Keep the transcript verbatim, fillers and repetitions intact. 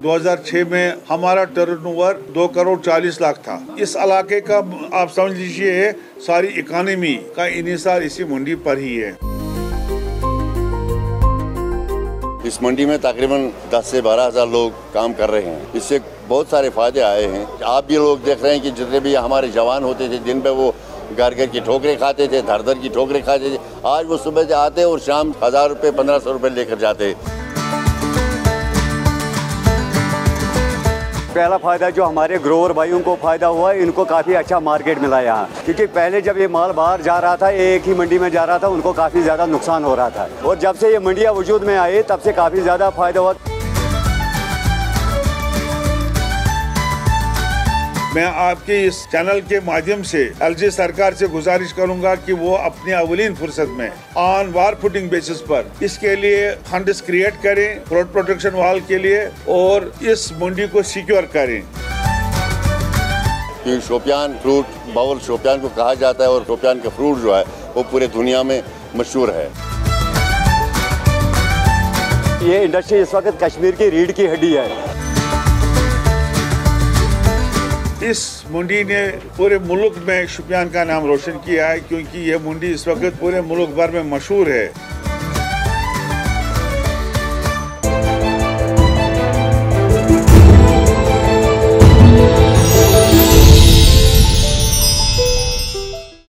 दो हज़ार छह में हमारा टर्नओवर दो करोड़ चालीस लाख था। इस इलाके का आप समझ लीजिए सारी इकोनॉमी का इन्हिसार इसी मंडी पर ही है। इस मंडी में तकरीबन दस से बारह हजार लोग काम कर रहे हैं। इससे बहुत सारे फायदे आए हैं। आप भी लोग देख रहे हैं कि जितने भी हमारे जवान होते थे दिन पे वो घर घर की ठोकरें खाते थे, धर धर की ठोकरें खाते थे, आज वो सुबह से आते और शाम हजार रुपये पंद्रह सौ रुपये लेकर जाते। पहला फ़ायदा जो हमारे ग्रोवर भाइयों को फ़ायदा हुआ, इनको काफ़ी अच्छा मार्केट मिला यहाँ, क्योंकि पहले जब ये माल बाहर जा रहा था, एक ही मंडी में जा रहा था, उनको काफ़ी ज़्यादा नुकसान हो रहा था। और जब से ये मंडियाँ वजूद में आई तब से काफ़ी ज़्यादा फ़ायदा हुआ। मैं आपके इस चैनल के माध्यम से एलजी सरकार से गुजारिश करूंगा कि वो अपनी अवलीन फुर्सत में ऑन वार फुटिंग बेसिस पर इसके लिए फंड्स क्रिएट करें, फ्रूट प्रोटेक्शन वाल के लिए, और इस मंडी को सिक्योर करें। शोपियान फ्रूट बाउल शोपियान को कहा जाता है और शोपियान का फ्रूट जो है वो पूरे दुनिया में मशहूर है। ये इंडस्ट्री इस वक्त कश्मीर की रीढ़ की हड्डी है। इस मंडी ने पूरे मुल्क में शोपियान का नाम रोशन किया है, क्योंकि यह मंडी इस वक्त पूरे मुल्क भर में मशहूर है।